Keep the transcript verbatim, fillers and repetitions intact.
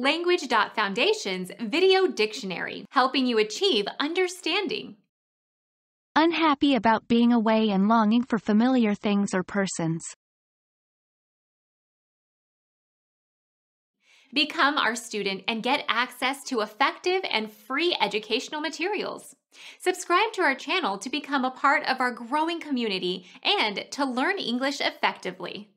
Language Foundation's Video Dictionary, helping you achieve understanding. Unhappy about being away and longing for familiar things or persons. Become our student and get access to effective and free educational materials. Subscribe to our channel to become a part of our growing community and to learn English effectively.